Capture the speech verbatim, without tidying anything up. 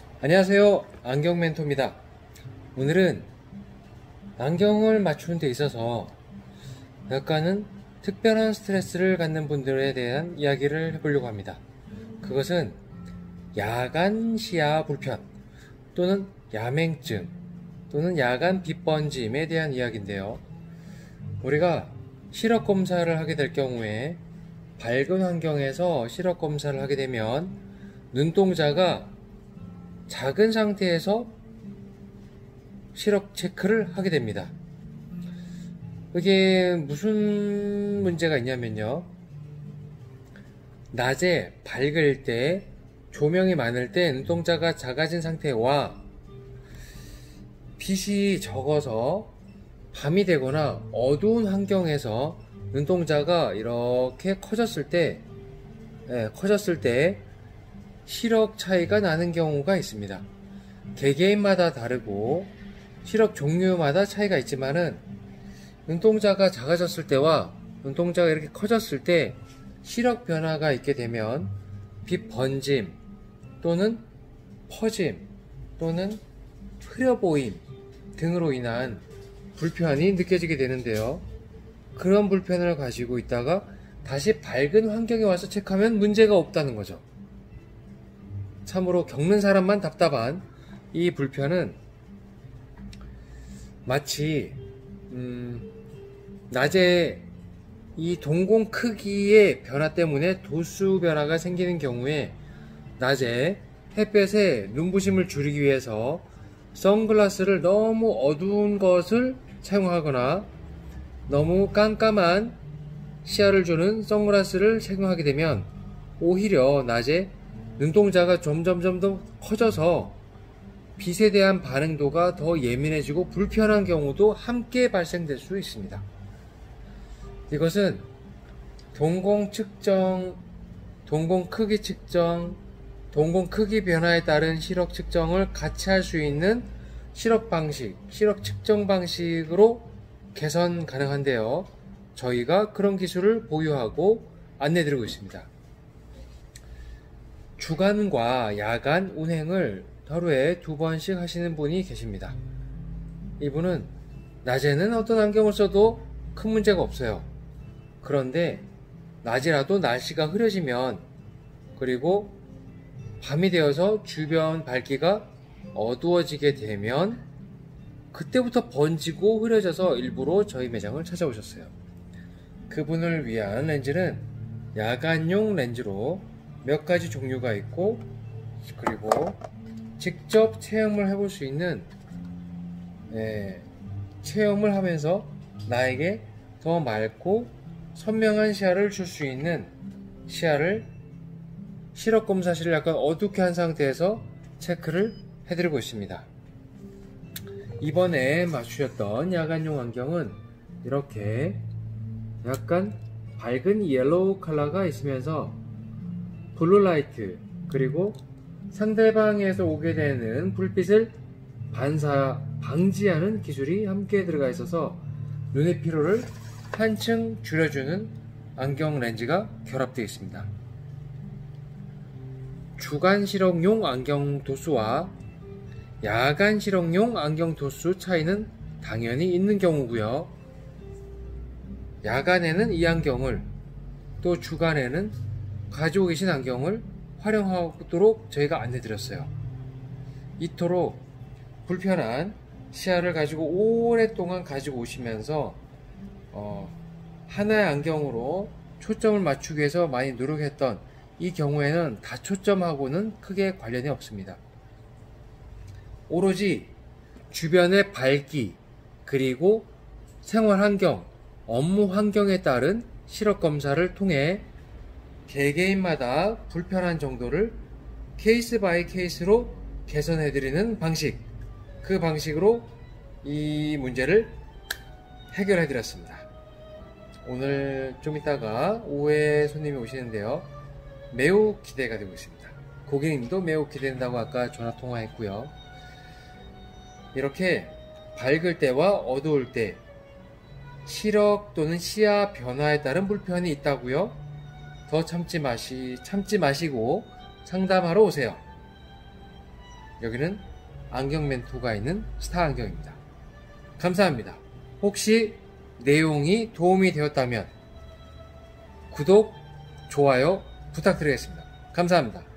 안녕하세요. 안경 멘토입니다. 오늘은 안경을 맞추는 데 있어서 약간은 특별한 스트레스를 갖는 분들에 대한 이야기를 해보려고 합니다. 그것은 야간 시야 불편 또는 야맹증 또는 야간 빛번짐에 대한 이야기인데요. 우리가 시력 검사를 하게 될 경우에 밝은 환경에서 시력 검사를 하게 되면 눈동자가 작은 상태에서 시력 체크를 하게 됩니다. 이게 무슨 문제가 있냐면요, 낮에 밝을 때 조명이 많을 때 눈동자가 작아진 상태와 빛이 적어서 밤이 되거나 어두운 환경에서 눈동자가 이렇게 커졌을 때 예, 커졌을 때 시력 차이가 나는 경우가 있습니다. 개개인마다 다르고 시력 종류마다 차이가 있지만은 눈동자가 작아졌을 때와 눈동자가 이렇게 커졌을 때 시력 변화가 있게 되면 빛 번짐 또는 퍼짐 또는 흐려 보임 등으로 인한 불편이 느껴지게 되는데요. 그런 불편을 가지고 있다가 다시 밝은 환경에 와서 체크하면 문제가 없다는 거죠. 참으로 겪는 사람만 답답한 이 불편은 마치 음, 낮에 이 동공 크기의 변화 때문에 도수 변화가 생기는 경우에 낮에 햇볕에 눈부심을 줄이기 위해서 선글라스를 너무 어두운 것을 사용하거나 너무 깜깜한 시야를 주는 선글라스를 착용하게 되면 오히려 낮에 눈동자가 점점점 더 커져서 빛에 대한 반응도가 더 예민해지고 불편한 경우도 함께 발생될 수 있습니다. 이것은 동공 측정, 동공 크기 측정, 동공 크기 변화에 따른 시력 측정을 같이 할 수 있는 시력 방식, 시력 측정 방식으로 개선 가능한데요. 저희가 그런 기술을 보유하고 안내드리고 있습니다. 주간과 야간 운행을 하루에 두 번씩 하시는 분이 계십니다. 이분은 낮에는 어떤 안경을 써도 큰 문제가 없어요. 그런데 낮이라도 날씨가 흐려지면, 그리고 밤이 되어서 주변 밝기가 어두워지게 되면 그때부터 번지고 흐려져서 일부러 저희 매장을 찾아오셨어요. 그분을 위한 렌즈는 야간용 렌즈로 몇 가지 종류가 있고, 그리고 직접 체험을 해볼 수 있는 예, 체험을 하면서 나에게 더 맑고 선명한 시야를 줄 수 있는 시야를 시력 검사실을 약간 어둡게 한 상태에서 체크를 해드리고 있습니다. 이번에 맞추셨던 야간용 안경은 이렇게 약간 밝은 옐로우 컬러가 있으면서 블루라이트, 그리고 상대방에서 오게 되는 불빛을 반사, 방지하는 기술이 함께 들어가 있어서 눈의 피로를 한층 줄여주는 안경 렌즈가 결합되어 있습니다. 주간 시력용 안경 도수와 야간 시력용 안경 도수 차이는 당연히 있는 경우고요. 야간에는 이 안경을, 또 주간에는 가지고 계신 안경을 활용하도록 저희가 안내드렸어요. 이토록 불편한 시야를 가지고 오랫동안 가지고 오시면서 어, 하나의 안경으로 초점을 맞추기 위해서 많이 노력했던 이 경우에는 다초점하고는 크게 관련이 없습니다. 오로지 주변의 밝기, 그리고 생활 환경, 업무 환경에 따른 시력 검사를 통해 개개인마다 불편한 정도를 케이스 바이 케이스로 개선해드리는 방식, 그 방식으로 이 문제를 해결해드렸습니다. 오늘 좀 이따가 오후에 손님이 오시는데요, 매우 기대가 되고 있습니다. 고객님도 매우 기대된다고 아까 전화 통화했고요. 이렇게 밝을 때와 어두울 때 시력 또는 시야 변화에 따른 불편이 있다고요? 더 참지 마시, 참지 마시고 상담하러 오세요. 여기는 안경 멘토가 있는 스타 안경입니다. 감사합니다. 혹시 내용이 도움이 되었다면 구독, 좋아요 부탁드리겠습니다. 감사합니다.